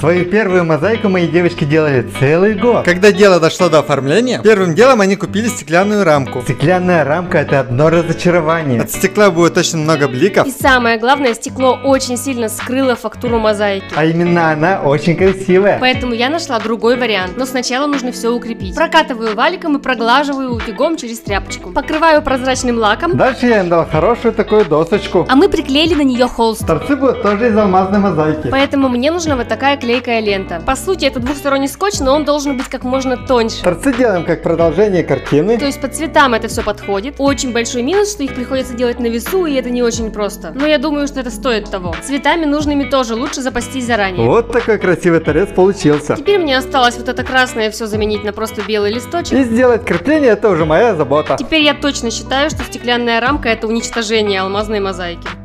Свою первую мозаику мои девочки делали целый год. Когда дело дошло до оформления, первым делом они купили стеклянную рамку. Стеклянная рамка — это одно разочарование. От стекла будет очень много бликов. И самое главное, стекло очень сильно скрыло фактуру мозаики. А именно она очень красивая. Поэтому я нашла другой вариант. Но сначала нужно все укрепить. Прокатываю валиком и проглаживаю утюгом через тряпочку. Покрываю прозрачным лаком. Дальше я им дал хорошую такую досочку. А мы приклеили на нее холст. Торцы будут тоже из алмазной мозаики. Поэтому мне нужна вот такая клейкая лента. По сути, это двухсторонний скотч, но он должен быть как можно тоньше. Торцы делаем как продолжение картины. То есть по цветам это все подходит. Очень большой минус, что их приходится делать на весу, и это не очень просто. Но я думаю, что это стоит того. Цветами нужными тоже лучше запастись заранее. Вот такой красивый торец получился. Теперь мне осталось вот это красное все заменить на просто белый листочек. И сделать крепление — это уже моя забота. Теперь я точно считаю, что стеклянная рамка — это уничтожение алмазной мозаики.